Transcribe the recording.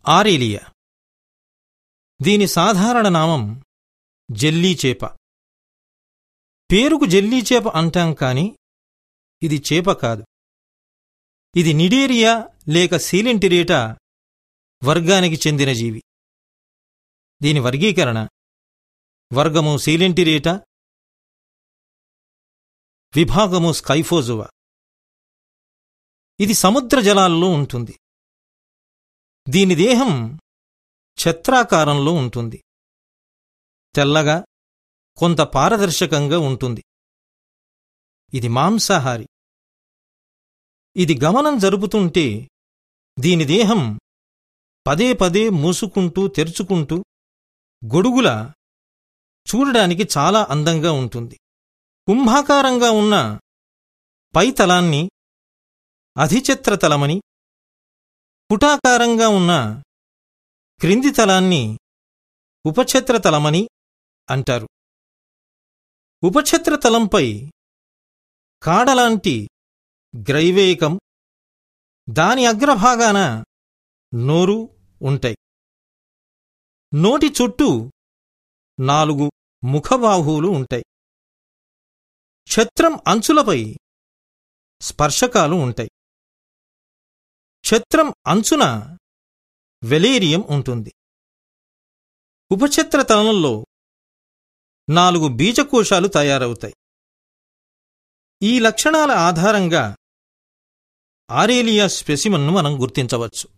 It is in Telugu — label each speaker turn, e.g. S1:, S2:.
S1: ఆరేలియా. దీని సాధారణ నామం జెల్లీచేప. పేరుకు జెల్లీచేప అంటాం కాని ఇది చేప కాదు. ఇది నిడేరియా లేక సీలెంటిరేటా వర్గానికి చెందిన జీవి. దీని వర్గీకరణ వర్గము సీలెంటిరేటా, విభాగము స్కైఫోజువా. ఇది సముద్ర జలాల్లో ఉంటుంది. దీని దేహం ఛత్రాకారంలో ఉంటుంది. తెల్లగా కొంత పారదర్శకంగా ఉంటుంది. ఇది మాంసాహారి. ఇది గమనం జరుపుతుంటే దీని దేహం పదే పదే మూసుకుంటూ తెరుచుకుంటూ గొడుగులా చూడడానికి చాలా అందంగా ఉంటుంది. కుంభాకారంగా ఉన్న పై తలాన్ని అధిఛత్రతలమని, పుటాకారంగా ఉన్న క్రింది తలాన్ని ఉపఛత్రతలమని అంటారు. ఉపఛత్రతలంపై కాడలాంటి గ్రైవేకం, దాని అగ్రభాగాన నోరు ఉంటాయి. నోటి చుట్టూ 4 ముఖబాహువులు ఉంటాయి. ఛత్రం అంచులపై స్పర్శకాలు ఉంటాయి. ఛత్రం అంచున వెలేరియం ఉంటుంది. ఉపఛత్రతలంలో 4 బీజకోశాలు తయారవుతాయి. ఈ లక్షణాల ఆధారంగా ఆరేలియా స్పెసిమన్ను మనం గుర్తించవచ్చు.